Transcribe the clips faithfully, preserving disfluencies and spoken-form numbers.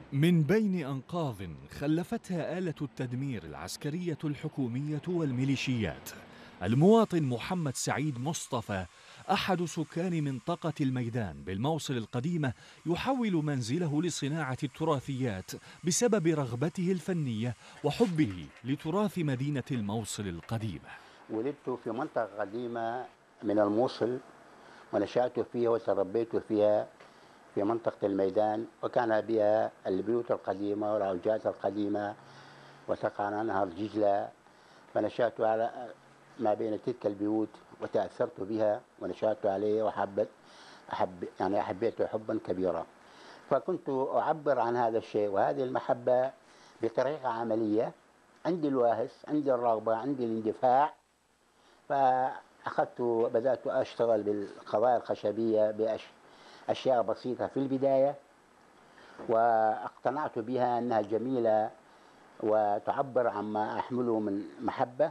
من بين أنقاض خلفتها آلة التدمير العسكرية الحكومية والميليشيات، المواطن محمد سعيد مصطفى أحد سكان منطقة الميدان بالموصل القديمة يحول منزله لصناعة التراثيات بسبب رغبته الفنية وحبه لتراث مدينة الموصل القديمة. ولدت في منطقة قديمة من الموصل ونشأت فيها وتربيت فيها في منطقة الميدان، وكان بها البيوت القديمة والعوجات القديمة وتقع على نهر دجلة، فنشأت على ما بين تلك البيوت وتأثرت بها ونشأت عليه وحبت أحب يعني أحبيته حبا كبيرا. فكنت أعبر عن هذا الشيء وهذه المحبة بطريقة عملية، عندي الواهس، عندي الرغبة، عندي الاندفاع. فأخذت بدأت أشتغل بالقضايا الخشبية بأشياء بسيطة في البداية، واقتنعت بها أنها جميلة وتعبر عما أحمله من محبة.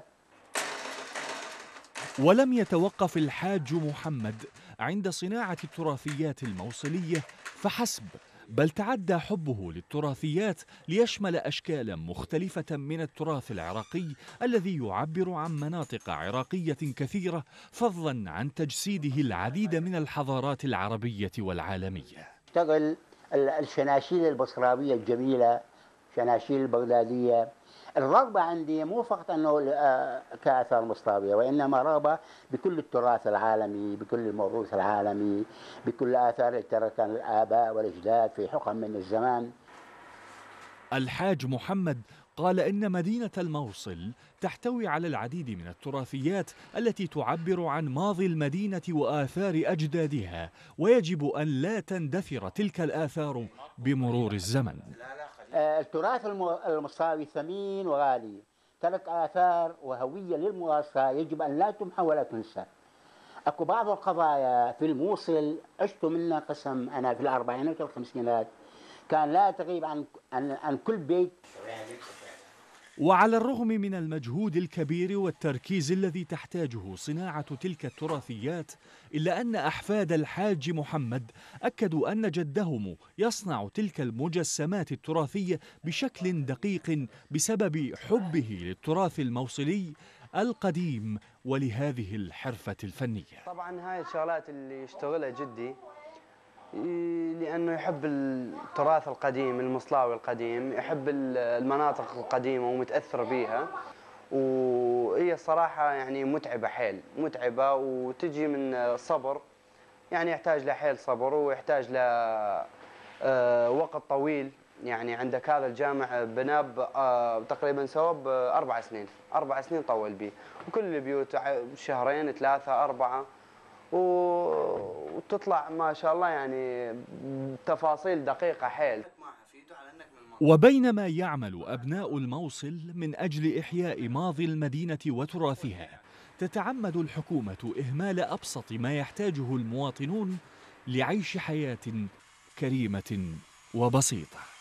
ولم يتوقف الحاج محمد عند صناعة التراثيات الموصلية فحسب، بل تعدى حبه للتراثيات ليشمل أشكالا مختلفة من التراث العراقي الذي يعبر عن مناطق عراقية كثيرة، فضلا عن تجسيده العديد من الحضارات العربية والعالمية. اشتغل الشناشيل البصراوية الجميلة، شناشيل البغدادية. الرغبة عندي مو فقط أنه كآثار مصطابية، وإنما رغبة بكل التراث العالمي، بكل الموروث العالمي، بكل آثار التي تركها الآباء والأجداد في حقب من الزمان. الحاج محمد قال إن مدينة الموصل تحتوي على العديد من التراثيات التي تعبر عن ماضي المدينة وآثار أجدادها، ويجب أن لا تندثر تلك الآثار بمرور الزمن. التراث المصاوي ثمين وغالي، ترك آثار وهوية للمواصلة يجب أن لا تمحى ولا تنسى. أكو بعض القضايا في الموصل عشت منها قسم أنا في الأربعينات والخمسينات، كان لا تغيب عن عن, عن كل بيت. وعلى الرغم من المجهود الكبير والتركيز الذي تحتاجه صناعة تلك التراثيات، إلا أن أحفاد الحاج محمد أكدوا أن جدهم يصنع تلك المجسمات التراثية بشكل دقيق بسبب حبه للتراث الموصلي القديم ولهذه الحرفة الفنية. طبعا هاي الشغلات اللي يشتغلها جدي لأنه يحب التراث القديم المصلاوي القديم، يحب المناطق القديمة ومتأثر بيها، وهي الصراحة يعني متعبة حيل متعبة وتجي من صبر، يعني يحتاج لحيل صبر ويحتاج ل وقت طويل. يعني عندك هذا الجامع بناب تقريبا سوا بأربع سنين أربع سنين طول بيه، وكل البيوت شهرين ثلاثة أربعة، وتطلع ما شاء الله يعني تفاصيل دقيقة حيل. وبينما يعمل أبناء الموصل من أجل إحياء ماضي المدينة وتراثها، تتعمد الحكومة إهمال أبسط ما يحتاجه المواطنون لعيش حياة كريمة وبسيطة.